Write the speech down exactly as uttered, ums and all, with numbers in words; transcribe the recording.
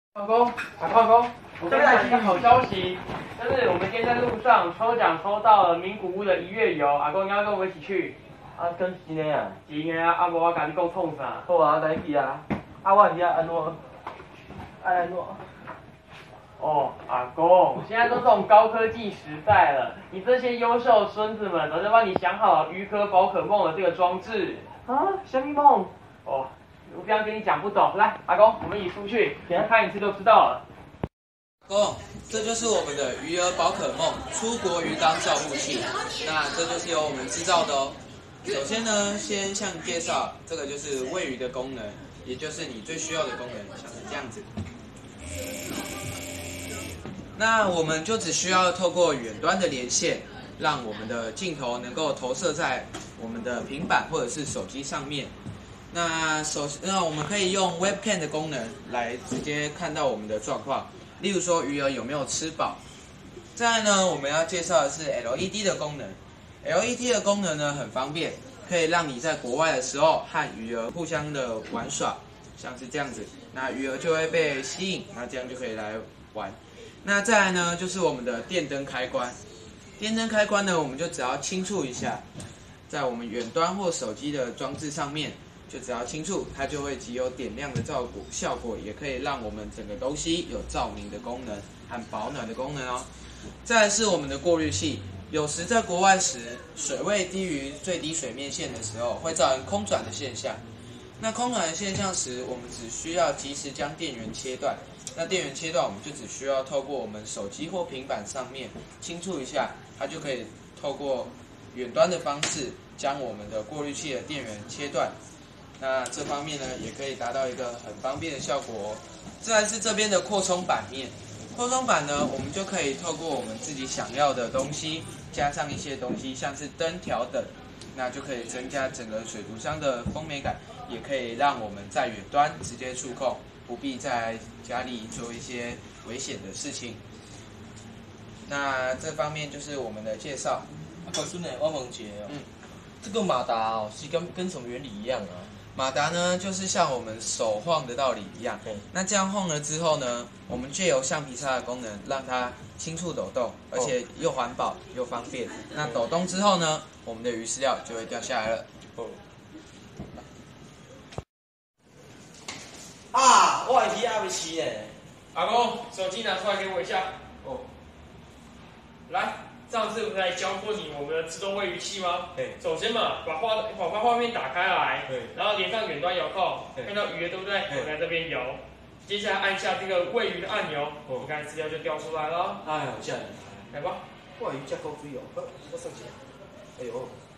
阿公，阿公，阿公，我跟你讲一个好消息，就是我们今天在路上抽奖抽到了名古屋的一月游，阿公你要跟我们一起去。 啊，跟今天啊， 今天啊，阿无我甲你讲创啥？ 好啊，来去啊。啊，我是安怎？爱安怎？ 哦，阿公，现在都这种高科技时代了，你这些优秀孙子们早就帮你想好了鱼壳宝可梦的这个装置。 啊，什么梦？ 哦，我这样跟你讲不懂。来，阿公，我们一起出去，看一次就知道了。 公，这就是我们的鱼儿宝可梦出国鱼缸照护器，那这就是由我们制造的哦。首先呢，先向你介绍，这个就是喂鱼的功能，也就是你最需要的功能，像是这样子。那我们就只需要透过远端的连线，让我们的镜头能够投射在我们的平板或者是手机上面。那首那我们可以用 Webcam 的功能来直接看到我们的状况，例如说鱼儿有没有吃饱。再来呢，我们要介绍的是 L E D 的功能。L E D 的功能呢很方便，可以让你在国外的时候和鱼儿互相的玩耍，像是这样子，那鱼儿就会被吸引，那这样就可以来玩。那再来呢，就是我们的电灯开关。电灯开关呢，我们就只要轻触一下，在我们远端或手机的装置上面，就只要轻触，它就会具有点亮的效果，效果也可以让我们整个东西有照明的功能和保暖的功能哦。再来是我们的过滤器。有时在国外时，水位低于最低水面线的时候，会造成空转的现象。那空转的现象时，我们只需要及时将电源切断。那电源切断，我们就只需要透过我们手机或平板上面轻触一下，它就可以透过远端的方式将我们的过滤器的电源切断。那这方面呢，也可以达到一个很方便的效果哦。再来是这边的扩充板面。扩充板呢，我们就可以透过我们自己想要的东西，加上一些东西，像是灯条等，那就可以增加整个水族箱的丰美感，也可以让我们在远端直接触控，不必在家里做一些危险的事情。那这方面就是我们的介绍。 啊，可是呢，我问一下哦， 嗯， 这个马达哦，是跟跟什么原理一样啊？ 马达呢，就是像我们手晃的道理一样。那这样晃了之后呢，我们借由橡皮擦的功能，让它轻触抖动，而且又环保又方便。那抖动之后呢，我们的鱼饲料就会掉下来了。 哦。啊，我的鱼还没吃呢。 阿公，手机拿出来给我一下。 哦。 来。上次不是还教过你我们的自动喂鱼器吗？ 对。 首先嘛，把画把把画面打开来， 对。 然后连上远端遥控，看到鱼了对不对？我在这边游。接下来按下这个喂鱼的按钮，你看资料就掉出来了。 哎呦，这样。 来吧。 哇，鱼这够水哦，好，我上去。哎呦。